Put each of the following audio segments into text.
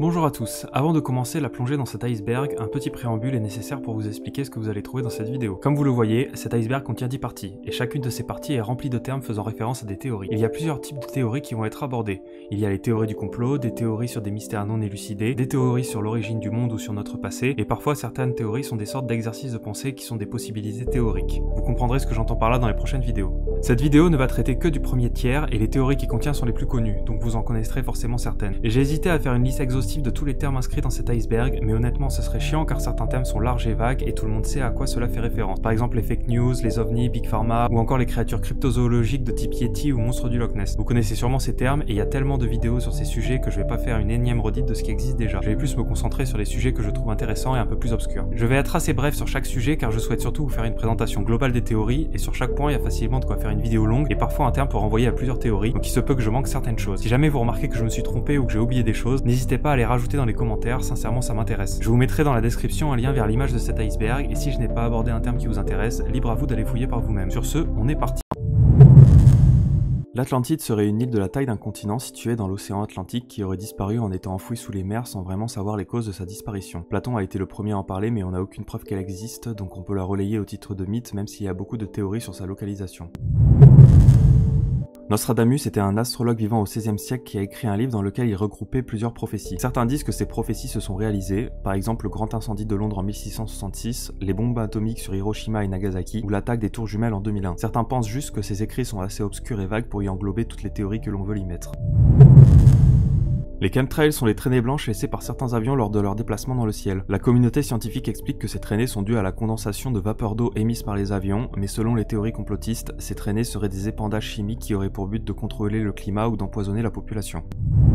Bonjour à tous, avant de commencer la plongée dans cet iceberg, un petit préambule est nécessaire pour vous expliquer ce que vous allez trouver dans cette vidéo. Comme vous le voyez, cet iceberg contient 10 parties, et chacune de ces parties est remplie de termes faisant référence à des théories. Il y a plusieurs types de théories qui vont être abordées. Il y a les théories du complot, des théories sur des mystères non élucidés, des théories sur l'origine du monde ou sur notre passé, et parfois certaines théories sont des sortes d'exercices de pensée qui sont des possibilités théoriques. Vous comprendrez ce que j'entends par là dans les prochaines vidéos. Cette vidéo ne va traiter que du premier tiers, et les théories qui contient sont les plus connues, donc vous en connaîtrez forcément certaines. Et j'ai hésité à faire une liste exhaustive de tous les termes inscrits dans cet iceberg, mais honnêtement ce serait chiant car certains thèmes sont larges et vagues et tout le monde sait à quoi cela fait référence. Par exemple les fake news, les ovnis, Big Pharma ou encore les créatures cryptozoologiques de type Yeti ou monstre du Loch Ness. Vous connaissez sûrement ces termes et il y a tellement de vidéos sur ces sujets que je vais pas faire une énième redite de ce qui existe déjà. Je vais plus me concentrer sur les sujets que je trouve intéressants et un peu plus obscurs. Je vais être assez bref sur chaque sujet car je souhaite surtout vous faire une présentation globale des théories et sur chaque point il y a facilement de quoi faire une vidéo longue et parfois un terme peut renvoyer à plusieurs théories, donc il se peut que je manque certaines choses. Si jamais vous remarquez que je me suis trompé ou que j'ai oublié des choses, n'hésitez pas à les rajouter dans les commentaires, sincèrement ça m'intéresse. Je vous mettrai dans la description un lien vers l'image de cet iceberg et si je n'ai pas abordé un terme qui vous intéresse, libre à vous d'aller fouiller par vous-même. Sur ce, on est parti. L'Atlantide serait une île de la taille d'un continent située dans l'océan Atlantique qui aurait disparu en étant enfouie sous les mers sans vraiment savoir les causes de sa disparition. Platon a été le premier à en parler mais on n'a aucune preuve qu'elle existe, donc on peut la relayer au titre de mythe même s'il y a beaucoup de théories sur sa localisation. Nostradamus était un astrologue vivant au XVIe siècle qui a écrit un livre dans lequel il regroupait plusieurs prophéties. Certains disent que ces prophéties se sont réalisées, par exemple le grand incendie de Londres en 1666, les bombes atomiques sur Hiroshima et Nagasaki, ou l'attaque des tours jumelles en 2001. Certains pensent juste que ces écrits sont assez obscurs et vagues pour y englober toutes les théories que l'on veut y mettre. Les chemtrails sont les traînées blanches laissées par certains avions lors de leur déplacement dans le ciel. La communauté scientifique explique que ces traînées sont dues à la condensation de vapeur d'eau émise par les avions, mais selon les théories complotistes, ces traînées seraient des épandages chimiques qui auraient pour but de contrôler le climat ou d'empoisonner la population.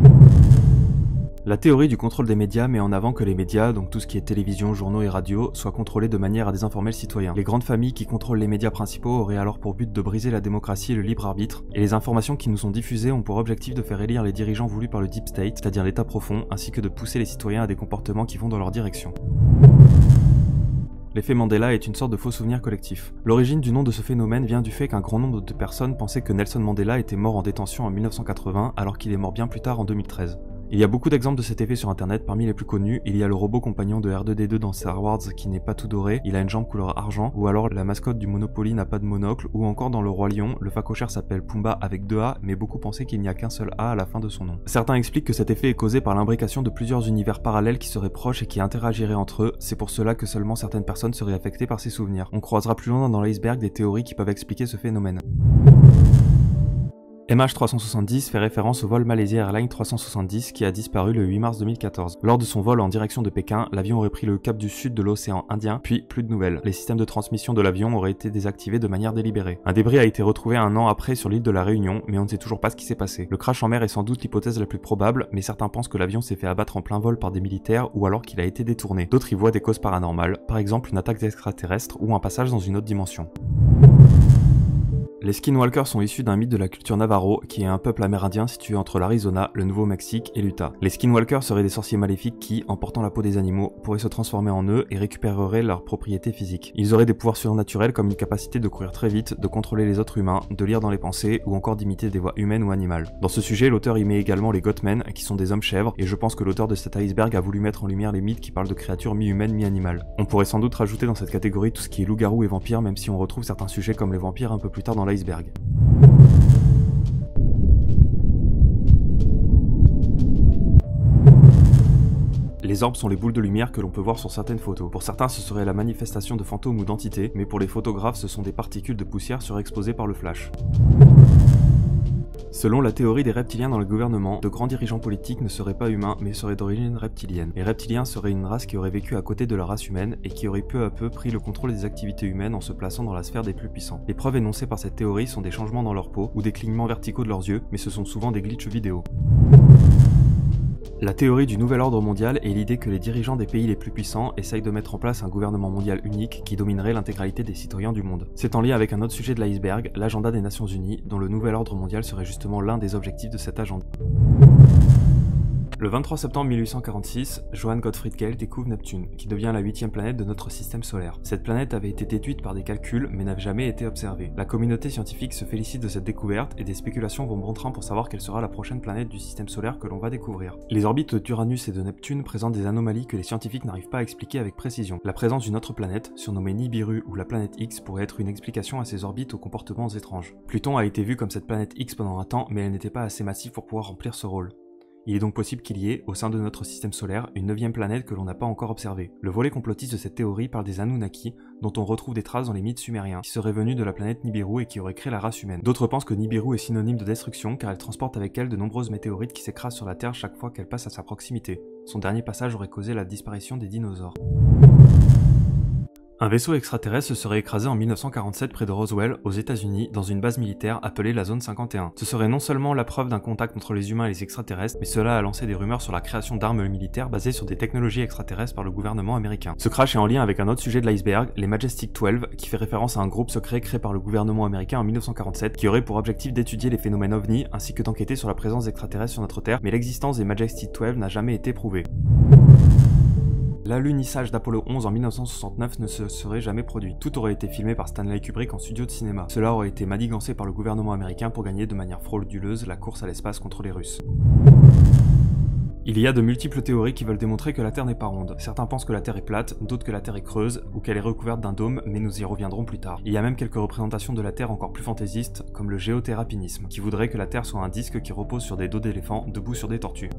La théorie du contrôle des médias met en avant que les médias, donc tout ce qui est télévision, journaux et radio, soient contrôlés de manière à désinformer le citoyen. Les grandes familles qui contrôlent les médias principaux auraient alors pour but de briser la démocratie et le libre arbitre, et les informations qui nous sont diffusées ont pour objectif de faire élire les dirigeants voulus par le Deep State, c'est-à-dire l'État profond, ainsi que de pousser les citoyens à des comportements qui vont dans leur direction. L'effet Mandela est une sorte de faux souvenir collectif. L'origine du nom de ce phénomène vient du fait qu'un grand nombre de personnes pensaient que Nelson Mandela était mort en détention en 1980 alors qu'il est mort bien plus tard en 2013. Il y a beaucoup d'exemples de cet effet sur internet, parmi les plus connus, il y a le robot compagnon de R2-D2 dans Star Wars qui n'est pas tout doré, il a une jambe couleur argent, ou alors la mascotte du Monopoly n'a pas de monocle, ou encore dans Le Roi Lion, le phacochère s'appelle Pumba avec 2 A, mais beaucoup pensaient qu'il n'y a qu'un seul A à la fin de son nom. Certains expliquent que cet effet est causé par l'imbrication de plusieurs univers parallèles qui seraient proches et qui interagiraient entre eux, c'est pour cela que seulement certaines personnes seraient affectées par ces souvenirs. On croisera plus loin dans l'iceberg des théories qui peuvent expliquer ce phénomène. MH370 fait référence au vol Malaysia Airlines 370 qui a disparu le 8 mars 2014. Lors de son vol en direction de Pékin, l'avion aurait pris le cap du sud de l'océan Indien, puis plus de nouvelles. Les systèmes de transmission de l'avion auraient été désactivés de manière délibérée. Un débris a été retrouvé un an après sur l'île de la Réunion, mais on ne sait toujours pas ce qui s'est passé. Le crash en mer est sans doute l'hypothèse la plus probable, mais certains pensent que l'avion s'est fait abattre en plein vol par des militaires ou alors qu'il a été détourné. D'autres y voient des causes paranormales, par exemple une attaque extraterrestre ou un passage dans une autre dimension. Les skinwalkers sont issus d'un mythe de la culture Navajo, qui est un peuple amérindien situé entre l'Arizona, le Nouveau-Mexique et l'Utah. Les skinwalkers seraient des sorciers maléfiques qui, en portant la peau des animaux, pourraient se transformer en eux et récupéreraient leurs propriétés physiques. Ils auraient des pouvoirs surnaturels comme une capacité de courir très vite, de contrôler les autres humains, de lire dans les pensées ou encore d'imiter des voix humaines ou animales. Dans ce sujet, l'auteur y met également les Goatmen, qui sont des hommes chèvres, et je pense que l'auteur de cet iceberg a voulu mettre en lumière les mythes qui parlent de créatures mi-humaines, mi-animales. On pourrait sans doute rajouter dans cette catégorie tout ce qui est loup-garou et vampire, même si on retrouve certains sujets comme les vampires un peu plus tard dans l'iceberg. Les orbes sont les boules de lumière que l'on peut voir sur certaines photos. Pour certains, ce serait la manifestation de fantômes ou d'entités, mais pour les photographes, ce sont des particules de poussière surexposées par le flash. Selon la théorie des reptiliens dans le gouvernement, de grands dirigeants politiques ne seraient pas humains, mais seraient d'origine reptilienne. Les reptiliens seraient une race qui aurait vécu à côté de la race humaine et qui aurait peu à peu pris le contrôle des activités humaines en se plaçant dans la sphère des plus puissants. Les preuves énoncées par cette théorie sont des changements dans leur peau ou des clignements verticaux de leurs yeux, mais ce sont souvent des glitches vidéo. La théorie du nouvel ordre mondial est l'idée que les dirigeants des pays les plus puissants essayent de mettre en place un gouvernement mondial unique qui dominerait l'intégralité des citoyens du monde. C'est en lien avec un autre sujet de l'iceberg, l'agenda des Nations Unies, dont le nouvel ordre mondial serait justement l'un des objectifs de cet agenda. Le 23 septembre 1846, Johann Gottfried Gale découvre Neptune, qui devient la 8e planète de notre système solaire. Cette planète avait été déduite par des calculs, mais n'avait jamais été observée. La communauté scientifique se félicite de cette découverte et des spéculations vont bon train pour savoir quelle sera la prochaine planète du système solaire que l'on va découvrir. Les orbites d'Uranus et de Neptune présentent des anomalies que les scientifiques n'arrivent pas à expliquer avec précision. La présence d'une autre planète, surnommée Nibiru ou la planète X, pourrait être une explication à ces orbites aux comportements étranges. Pluton a été vu comme cette planète X pendant un temps, mais elle n'était pas assez massive pour pouvoir remplir ce rôle. Il est donc possible qu'il y ait, au sein de notre système solaire, une 9e planète que l'on n'a pas encore observée. Le volet complotiste de cette théorie parle des Anunnaki, dont on retrouve des traces dans les mythes sumériens, qui seraient venus de la planète Nibiru et qui auraient créé la race humaine. D'autres pensent que Nibiru est synonyme de destruction car elle transporte avec elle de nombreuses météorites qui s'écrasent sur la Terre chaque fois qu'elle passe à sa proximité. Son dernier passage aurait causé la disparition des dinosaures. Un vaisseau extraterrestre se serait écrasé en 1947 près de Roswell, aux États-Unis, dans une base militaire appelée la Zone 51. Ce serait non seulement la preuve d'un contact entre les humains et les extraterrestres, mais cela a lancé des rumeurs sur la création d'armes militaires basées sur des technologies extraterrestres par le gouvernement américain. Ce crash est en lien avec un autre sujet de l'iceberg, les Majestic 12, qui fait référence à un groupe secret créé par le gouvernement américain en 1947, qui aurait pour objectif d'étudier les phénomènes ovnis ainsi que d'enquêter sur la présence d'extraterrestres sur notre Terre, mais l'existence des Majestic 12 n'a jamais été prouvée. L'alunissage d'Apollo 11 en 1969 ne se serait jamais produit. Tout aurait été filmé par Stanley Kubrick en studio de cinéma. Cela aurait été manigancé par le gouvernement américain pour gagner de manière frauduleuse la course à l'espace contre les Russes. Il y a de multiples théories qui veulent démontrer que la Terre n'est pas ronde. Certains pensent que la Terre est plate, d'autres que la Terre est creuse, ou qu'elle est recouverte d'un dôme, mais nous y reviendrons plus tard. Il y a même quelques représentations de la Terre encore plus fantaisistes, comme le géoterrapinisme, qui voudrait que la Terre soit un disque qui repose sur des dos d'éléphants, debout sur des tortues.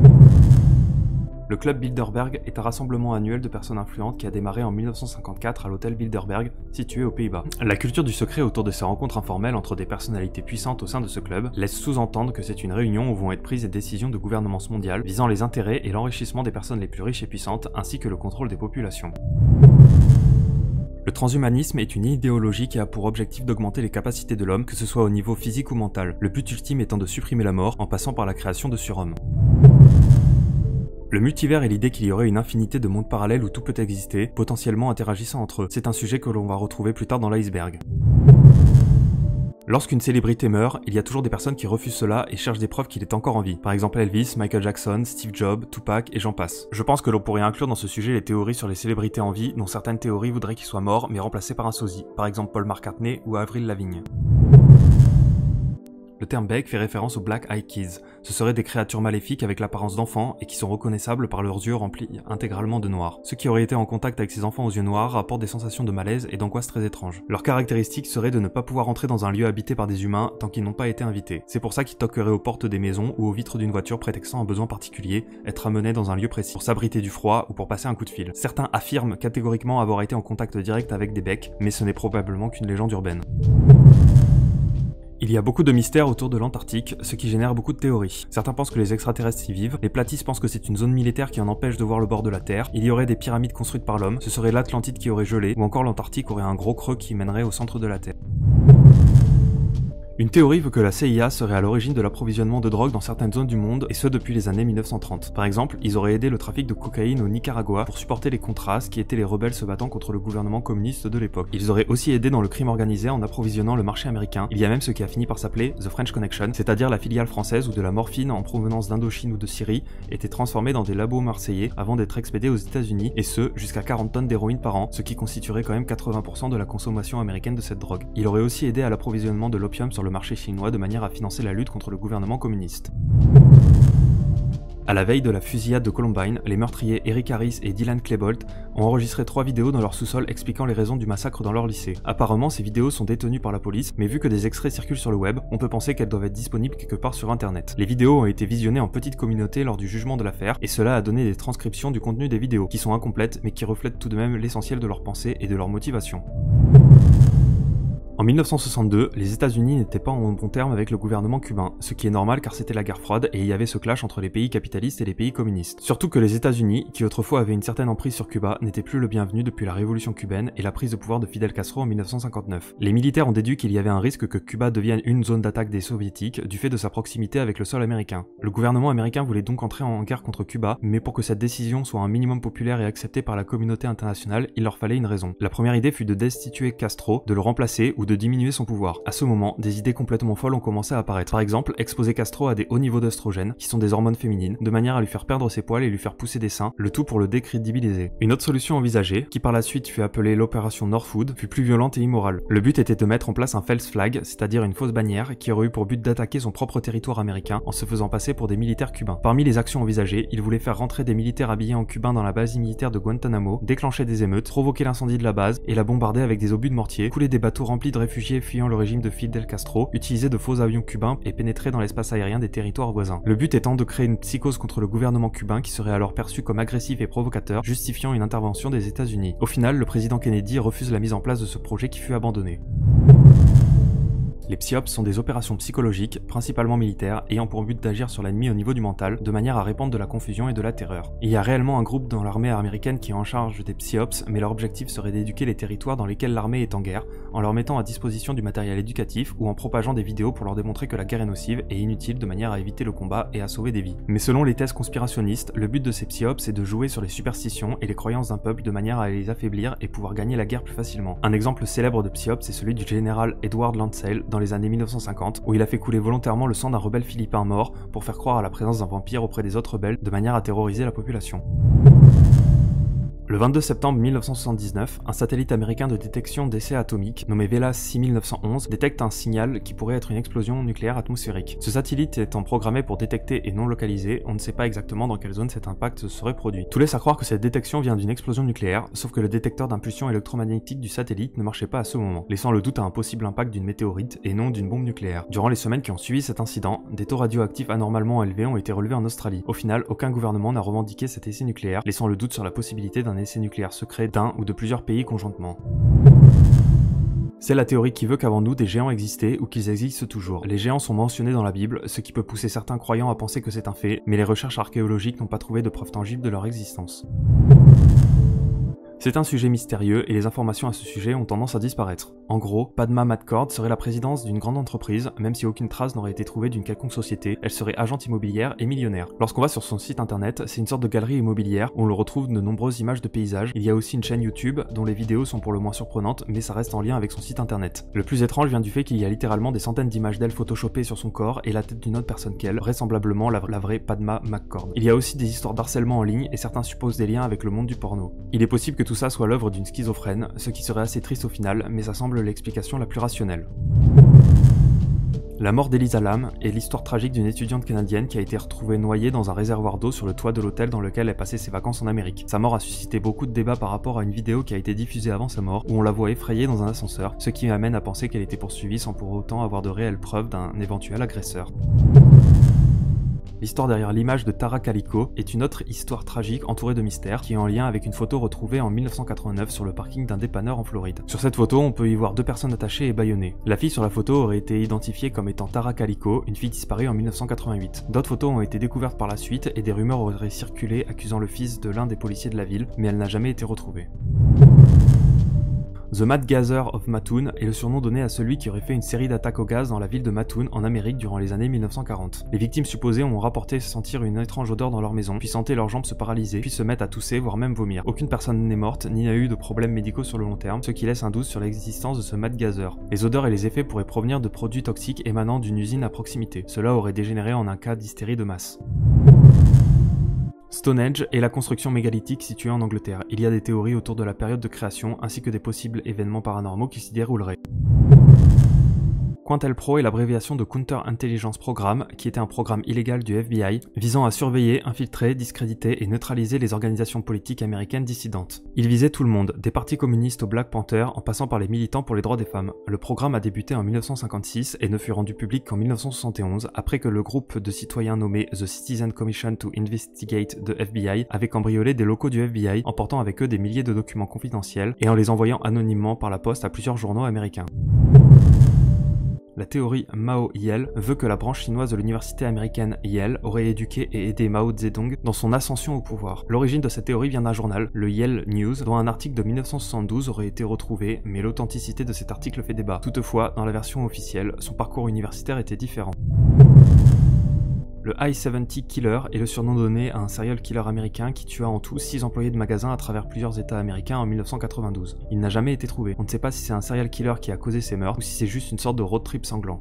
Le club Bilderberg est un rassemblement annuel de personnes influentes qui a démarré en 1954 à l'hôtel Bilderberg, situé aux Pays-Bas. La culture du secret autour de ces rencontres informelles entre des personnalités puissantes au sein de ce club laisse sous-entendre que c'est une réunion où vont être prises des décisions de gouvernance mondiale visant les intérêts et l'enrichissement des personnes les plus riches et puissantes, ainsi que le contrôle des populations. Le transhumanisme est une idéologie qui a pour objectif d'augmenter les capacités de l'homme, que ce soit au niveau physique ou mental, le but ultime étant de supprimer la mort en passant par la création de surhommes. Le multivers est l'idée qu'il y aurait une infinité de mondes parallèles où tout peut exister, potentiellement interagissant entre eux. C'est un sujet que l'on va retrouver plus tard dans l'iceberg. Lorsqu'une célébrité meurt, il y a toujours des personnes qui refusent cela et cherchent des preuves qu'il est encore en vie. Par exemple Elvis, Michael Jackson, Steve Jobs, Tupac et j'en passe. Je pense que l'on pourrait inclure dans ce sujet les théories sur les célébrités en vie, dont certaines théories voudraient qu'ils soient morts mais remplacés par un sosie. Par exemple Paul McCartney ou Avril Lavigne. Le terme Beck fait référence aux Black Eyed Kids. Ce seraient des créatures maléfiques avec l'apparence d'enfants et qui sont reconnaissables par leurs yeux remplis intégralement de noir. Ceux qui auraient été en contact avec ces enfants aux yeux noirs rapportent des sensations de malaise et d'angoisse très étranges. Leur caractéristique serait de ne pas pouvoir entrer dans un lieu habité par des humains tant qu'ils n'ont pas été invités. C'est pour ça qu'ils toqueraient aux portes des maisons ou aux vitres d'une voiture prétextant un besoin particulier, être amenés dans un lieu précis, pour s'abriter du froid ou pour passer un coup de fil. Certains affirment catégoriquement avoir été en contact direct avec des Beck, mais ce n'est probablement qu'une légende urbaine. Il y a beaucoup de mystères autour de l'Antarctique, ce qui génère beaucoup de théories. Certains pensent que les extraterrestres y vivent, les platistes pensent que c'est une zone militaire qui en empêche de voir le bord de la Terre, il y aurait des pyramides construites par l'homme, ce serait l'Atlantide qui aurait gelé, ou encore l'Antarctique aurait un gros creux qui mènerait au centre de la Terre. Une théorie veut que la CIA serait à l'origine de l'approvisionnement de drogue dans certaines zones du monde, et ce depuis les années 1930. Par exemple, ils auraient aidé le trafic de cocaïne au Nicaragua pour supporter les Contras, qui étaient les rebelles se battant contre le gouvernement communiste de l'époque. Ils auraient aussi aidé dans le crime organisé en approvisionnant le marché américain. Il y a même ce qui a fini par s'appeler The French Connection, c'est-à-dire la filiale française où de la morphine en provenance d'Indochine ou de Syrie était transformée dans des labos marseillais avant d'être expédiée aux États-Unis, et ce, jusqu'à 40 tonnes d'héroïne par an, ce qui constituerait quand même 80% de la consommation américaine de cette drogue. Il aurait aussi aidé à l'approvisionnement de l'opium sur le marché chinois de manière à financer la lutte contre le gouvernement communiste. À la veille de la fusillade de Columbine, les meurtriers Eric Harris et Dylan Klebold ont enregistré 3 vidéos dans leur sous-sol expliquant les raisons du massacre dans leur lycée. Apparemment, ces vidéos sont détenues par la police, mais vu que des extraits circulent sur le web, on peut penser qu'elles doivent être disponibles quelque part sur internet. Les vidéos ont été visionnées en petite communauté lors du jugement de l'affaire, et cela a donné des transcriptions du contenu des vidéos, qui sont incomplètes mais qui reflètent tout de même l'essentiel de leurs pensées et de leurs motivations. En 1962, les États-Unis n'étaient pas en bon terme avec le gouvernement cubain, ce qui est normal car c'était la guerre froide et il y avait ce clash entre les pays capitalistes et les pays communistes. Surtout que les États-Unis, qui autrefois avaient une certaine emprise sur Cuba, n'étaient plus le bienvenu depuis la révolution cubaine et la prise de pouvoir de Fidel Castro en 1959. Les militaires ont déduit qu'il y avait un risque que Cuba devienne une zone d'attaque des soviétiques du fait de sa proximité avec le sol américain. Le gouvernement américain voulait donc entrer en guerre contre Cuba, mais pour que cette décision soit un minimum populaire et acceptée par la communauté internationale, il leur fallait une raison. La première idée fut de destituer Castro, de le remplacer ou ou de diminuer son pouvoir. À ce moment, des idées complètement folles ont commencé à apparaître. Par exemple, exposer Castro à des hauts niveaux d'œstrogènes, qui sont des hormones féminines, de manière à lui faire perdre ses poils et lui faire pousser des seins, le tout pour le décrédibiliser. Une autre solution envisagée, qui par la suite fut appelée l'opération Northwood, fut plus violente et immorale. Le but était de mettre en place un false flag, c'est-à-dire une fausse bannière, qui aurait eu pour but d'attaquer son propre territoire américain en se faisant passer pour des militaires cubains. Parmi les actions envisagées, il voulait faire rentrer des militaires habillés en cubain dans la base militaire de Guantanamo, déclencher des émeutes, provoquer l'incendie de la base et la bombarder avec des obus de mortier, couler des bateaux remplis de réfugiés fuyant le régime de Fidel Castro, utiliser de faux avions cubains et pénétrer dans l'espace aérien des territoires voisins. Le but étant de créer une psychose contre le gouvernement cubain qui serait alors perçu comme agressif et provocateur, justifiant une intervention des États-Unis. Au final, le président Kennedy refuse la mise en place de ce projet qui fut abandonné. Les psyops sont des opérations psychologiques, principalement militaires, ayant pour but d'agir sur l'ennemi au niveau du mental, de manière à répandre de la confusion et de la terreur. Il y a réellement un groupe dans l'armée américaine qui est en charge des psyops, mais leur objectif serait d'éduquer les territoires dans lesquels l'armée est en guerre, en leur mettant à disposition du matériel éducatif ou en propageant des vidéos pour leur démontrer que la guerre est nocive et inutile de manière à éviter le combat et à sauver des vies. Mais selon les thèses conspirationnistes, le but de ces psyops est de jouer sur les superstitions et les croyances d'un peuple de manière à les affaiblir et pouvoir gagner la guerre plus facilement. Un exemple célèbre de psyops est celui du général Edward Lancel dans les années 1950, où il a fait couler volontairement le sang d'un rebelle philippin mort pour faire croire à la présence d'un vampire auprès des autres rebelles de manière à terroriser la population. Le 22 septembre 1979, un satellite américain de détection d'essais atomiques, nommé Vela 6911, détecte un signal qui pourrait être une explosion nucléaire atmosphérique. Ce satellite étant programmé pour détecter et non localiser, on ne sait pas exactement dans quelle zone cet impact se serait produit. Tout laisse à croire que cette détection vient d'une explosion nucléaire, sauf que le détecteur d'impulsion électromagnétique du satellite ne marchait pas à ce moment, laissant le doute à un possible impact d'une météorite et non d'une bombe nucléaire. Durant les semaines qui ont suivi cet incident, des taux radioactifs anormalement élevés ont été relevés en Australie. Au final, aucun gouvernement n'a revendiqué cet essai nucléaire, laissant le doute sur la possibilité d'un essai nucléaire secret d'un ou de plusieurs pays conjointement. C'est la théorie qui veut qu'avant nous, des géants existaient ou qu'ils existent toujours. Les géants sont mentionnés dans la Bible, ce qui peut pousser certains croyants à penser que c'est un fait, mais les recherches archéologiques n'ont pas trouvé de preuves tangibles de leur existence. C'est un sujet mystérieux et les informations à ce sujet ont tendance à disparaître. En gros, Padma McCord serait la présidente d'une grande entreprise, même si aucune trace n'aurait été trouvée d'une quelconque société, elle serait agente immobilière et millionnaire. Lorsqu'on va sur son site internet, c'est une sorte de galerie immobilière où on le retrouve de nombreuses images de paysages. Il y a aussi une chaîne YouTube dont les vidéos sont pour le moins surprenantes, mais ça reste en lien avec son site internet. Le plus étrange vient du fait qu'il y a littéralement des centaines d'images d'elle photoshopées sur son corps et la tête d'une autre personne qu'elle, vraisemblablement la vraie Padma McCord. Il y a aussi des histoires d'harcèlement en ligne et certains supposent des liens avec le monde du porno. Il est possible que tout ça soit l'œuvre d'une schizophrène, ce qui serait assez triste au final, mais ça semble l'explication la plus rationnelle. La mort d'Elisa Lam est l'histoire tragique d'une étudiante canadienne qui a été retrouvée noyée dans un réservoir d'eau sur le toit de l'hôtel dans lequel elle passait ses vacances en Amérique. Sa mort a suscité beaucoup de débats par rapport à une vidéo qui a été diffusée avant sa mort, où on la voit effrayée dans un ascenseur, ce qui amène à penser qu'elle était poursuivie sans pour autant avoir de réelles preuves d'un éventuel agresseur. L'histoire derrière l'image de Tara Calico est une autre histoire tragique entourée de mystères qui est en lien avec une photo retrouvée en 1989 sur le parking d'un dépanneur en Floride. Sur cette photo, on peut y voir deux personnes attachées et bâillonnées. La fille sur la photo aurait été identifiée comme étant Tara Calico, une fille disparue en 1988. D'autres photos ont été découvertes par la suite et des rumeurs auraient circulé accusant le fils de l'un des policiers de la ville, mais elle n'a jamais été retrouvée. The Mad Gazer of Mattoon est le surnom donné à celui qui aurait fait une série d'attaques au gaz dans la ville de Mattoon en Amérique durant les années 1940. Les victimes supposées ont rapporté sentir une étrange odeur dans leur maison, puis sentir leurs jambes se paralyser, puis se mettre à tousser, voire même vomir. Aucune personne n'est morte, ni n'a eu de problèmes médicaux sur le long terme, ce qui laisse un doute sur l'existence de ce Mad Gazer. Les odeurs et les effets pourraient provenir de produits toxiques émanant d'une usine à proximité. Cela aurait dégénéré en un cas d'hystérie de masse. Stonehenge est la construction mégalithique située en Angleterre. Il y a des théories autour de la période de création ainsi que des possibles événements paranormaux qui s'y dérouleraient. COINTELPRO est l'abréviation de Counter Intelligence Program, qui était un programme illégal du FBI visant à surveiller, infiltrer, discréditer et neutraliser les organisations politiques américaines dissidentes. Il visait tout le monde, des partis communistes au Black Panther en passant par les militants pour les droits des femmes. Le programme a débuté en 1956 et ne fut rendu public qu'en 1971, après que le groupe de citoyens nommé The Citizen Commission to Investigate de FBI avait cambriolé des locaux du FBI, emportant avec eux des milliers de documents confidentiels et en les envoyant anonymement par la poste à plusieurs journaux américains. La théorie Mao-Yel veut que la branche chinoise de l'université américaine Yale aurait éduqué et aidé Mao Zedong dans son ascension au pouvoir. L'origine de cette théorie vient d'un journal, le Yale News, dont un article de 1972 aurait été retrouvé, mais l'authenticité de cet article fait débat. Toutefois, dans la version officielle, son parcours universitaire était différent. Le I-70 Killer est le surnom donné à un serial killer américain qui tua en tout 6 employés de magasins à travers plusieurs états américains en 1992. Il n'a jamais été trouvé. On ne sait pas si c'est un serial killer qui a causé ces meurtres ou si c'est juste une sorte de road trip sanglant.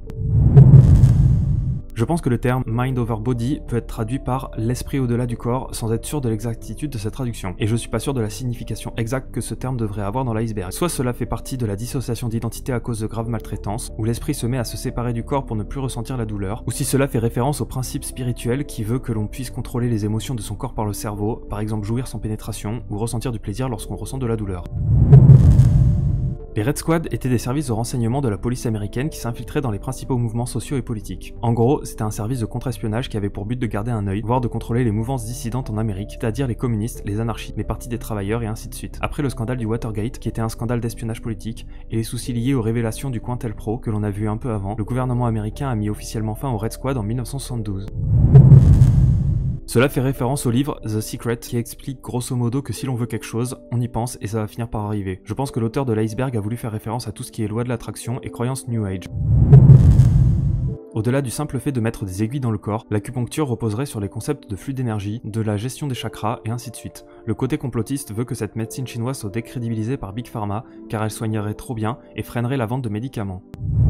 Je pense que le terme mind over body peut être traduit par l'esprit au-delà du corps sans être sûr de l'exactitude de cette traduction, et je suis pas sûr de la signification exacte que ce terme devrait avoir dans l'iceberg. Soit cela fait partie de la dissociation d'identité à cause de graves maltraitances, où l'esprit se met à se séparer du corps pour ne plus ressentir la douleur, ou si cela fait référence au principe spirituel qui veut que l'on puisse contrôler les émotions de son corps par le cerveau, par exemple jouir sans pénétration, ou ressentir du plaisir lorsqu'on ressent de la douleur. Les Red Squad étaient des services de renseignement de la police américaine qui s'infiltraient dans les principaux mouvements sociaux et politiques. En gros, c'était un service de contre-espionnage qui avait pour but de garder un œil, voire de contrôler les mouvances dissidentes en Amérique, c'est-à-dire les communistes, les anarchistes, les partis des travailleurs et ainsi de suite. Après le scandale du Watergate, qui était un scandale d'espionnage politique, et les soucis liés aux révélations du COINTELPRO que l'on a vu un peu avant, le gouvernement américain a mis officiellement fin aux Red Squad en 1972. Cela fait référence au livre The Secret qui explique grosso modo que si l'on veut quelque chose, on y pense et ça va finir par arriver. Je pense que l'auteur de l'iceberg a voulu faire référence à tout ce qui est loi de l'attraction et croyances New Age. Au-delà du simple fait de mettre des aiguilles dans le corps, l'acupuncture reposerait sur les concepts de flux d'énergie, de la gestion des chakras et ainsi de suite. Le côté complotiste veut que cette médecine chinoise soit décrédibilisée par Big Pharma car elle soignerait trop bien et freinerait la vente de médicaments.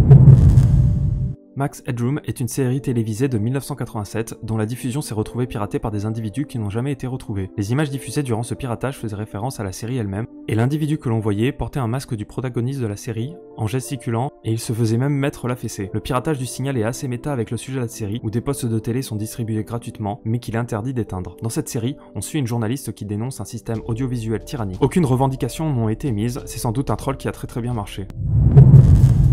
Max Headroom est une série télévisée de 1987 dont la diffusion s'est retrouvée piratée par des individus qui n'ont jamais été retrouvés. Les images diffusées durant ce piratage faisaient référence à la série elle-même, et l'individu que l'on voyait portait un masque du protagoniste de la série, en gesticulant, et il se faisait même mettre la fessée. Le piratage du signal est assez méta avec le sujet de la série, où des postes de télé sont distribués gratuitement, mais qu'il est interdit d'éteindre. Dans cette série, on suit une journaliste qui dénonce un système audiovisuel tyrannique. Aucune revendication n'ont été émises, c'est sans doute un troll qui a très bien marché.